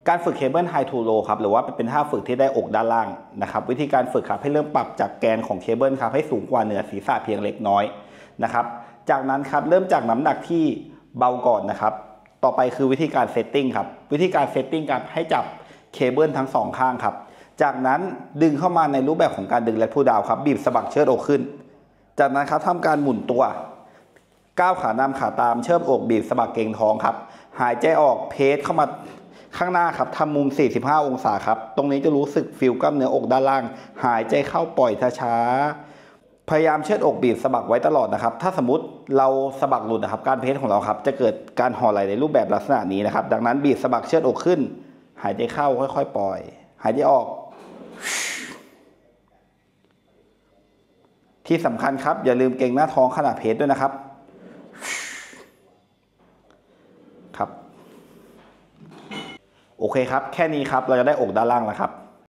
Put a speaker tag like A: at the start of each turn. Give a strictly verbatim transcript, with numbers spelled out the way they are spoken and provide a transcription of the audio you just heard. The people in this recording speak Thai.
A: การฝึกเคเบิลไฮทูโลครับหรือว่าเป็นท่าฝึกที่ได้อกด้านล่างนะครับวิธีการฝึกครับให้เริ่มปรับจากแกนของเคเบิลครับให้สูงกว่าเหนือศีรษะเพียงเล็กน้อยนะครับจากนั้นครับเริ่มจากน้ำหนักที่เบาก่อนนะครับต่อไปคือวิธีการเซตติ้งครับวิธีการเซตติ้งครับให้จับเคเบิลทั้งสองข้างครับจากนั้นดึงเข้ามาในรูปแบบของการดึงและพูดาวครับบีบสะบักเชิดอกขึ้นจากนั้นครับทำการหมุนตัวก้าวขานำขาตามเชิดอกบีบสะบักเกร็งท้องครับหายใจออกเพสเข้ามาข้างหน้าครับทำมุมสี่สิบห้าองศาครับตรงนี้จะรู้สึกฟิลกล้ามเนื้ออกด้านล่างหายใจเข้าปล่อยช้าๆพยายามเชิดอกบีบสะบักไว้ตลอดนะครับถ้าสมมติเราสะบักหลุดนะครับการเพสของเราครับจะเกิดการห่อไหล่ในรูปแบบลักษณะนี้นะครับดังนั้นบีบสะบักเชิดอกขึ้นหายใจเข้าค่อยๆปล่อยหายใจออกที่สำคัญครับอย่าลืมเกร็งหน้าท้องขณะเพสด้วยนะครับครับโอเคครับแค่นี้ครับเราจะได้อกด้านล่างแล้วครับ